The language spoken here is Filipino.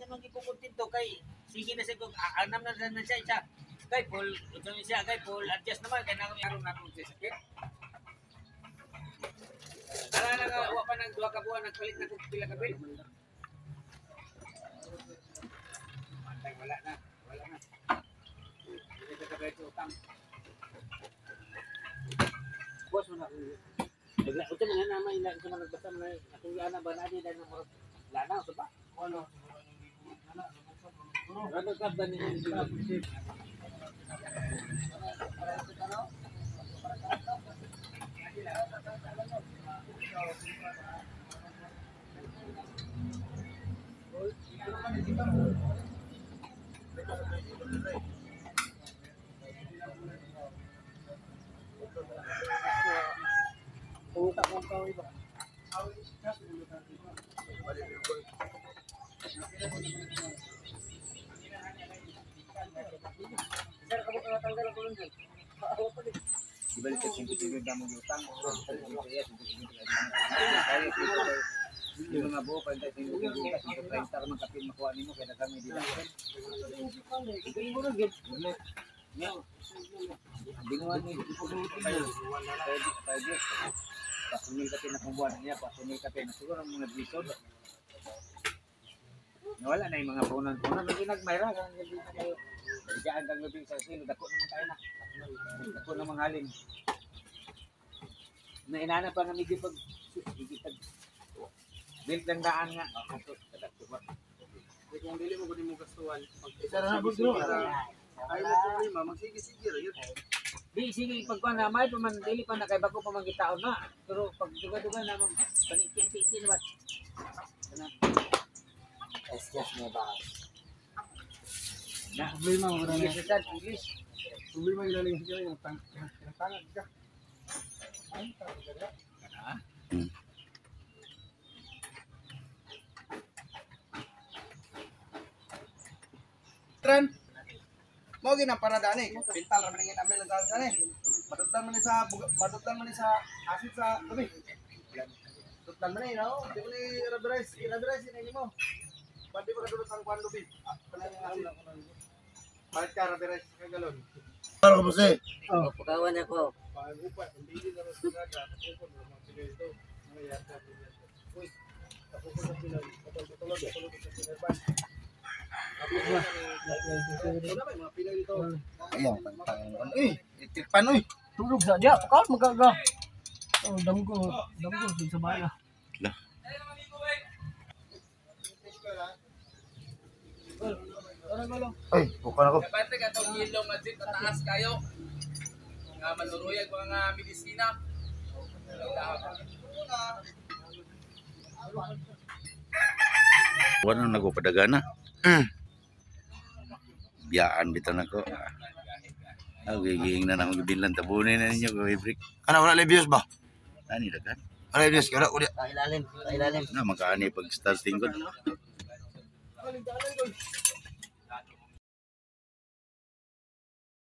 naman gipupuntin to kay sige na siya kung anam na siya kay Paul, ito siya kay Paul adjust naman kay naroon na kung siya sakit. Ala na wa pa nang duha ka buwan nagpalit na kung pila ka bill. Wala na. Hindi ka kay utang. Boss mo na. Ito mga naman ina sa mga nagbasa na atong ana ba na di dahil ng lana sa ba? Ano? Ano ka ba ni Puta kong kawin ba? Sir, kamu kena tanggal ako nun dyan. Ibalik ka singkot-singkot na mong utang. Hindi mga buo pa yung singkot-singkot ka. Singkot-30 ka man kapil makuha nimo kaya kami dila. Hindi mo rin. Binguan ni. Pasunil ka pinakabuan niya. Pasunil ka pinakabuan ng mga bisod. Wala na yung mga punan-punan. Hindi nagmayra. Hindi na kayo. Diyan kang labing sa silo. Dako naman tayo na. Dako naman halin. Nainana pa nga medyo pag build lang daan nga. Kung dili mo mo gastuhan. Isa na po bro. Ay mo problema. Magsige-sige rin. Di, sige. Pagkuhan na may paman. Dili pa na kay bago pa magkitaon na. Pero pag duga-duga na paniti-titi naman. Excuse me ba? Na problema mo rin sa English. Problema ilalim sa yung tangan ka. Ay, talaga. Tren. Mo gina para dani. Pintal ra man ngin amel ang dani. Madutlan man ni sa asit sa gabi. Tutlan man ni no. Di ko ni radrice ini mo. Pwede ba kadulot ang kwan lubi? Bakit ka rabirais ka galon? Ano ko kasi? Oh, pagawan ako. Pag-upat, hindi na rin sinaga. Tapos ko naman sila ito. Mayata ko niya. Uy, tapos ko na sila. Patulog sa sinirban. Tapos na. Wala ba yung mga pila dito? Ayaw, pantang. Uy, itikpan uy. Tulog sa diya. Pakal magaga. Oh, damgo sa bala. Ay, bukan ako. Kapante ka itong gilong at pataas kayo. Nga manuruyag mga medisina. Wala na nagpapadagana. Biyaan bitan ako. Giging na nang gibilan tabunin na ninyo go break. Ano, wala lebios ba? Ani dagan. Wala lebios, kaya ulit. Kailalim. Na magkaani pag starting ko.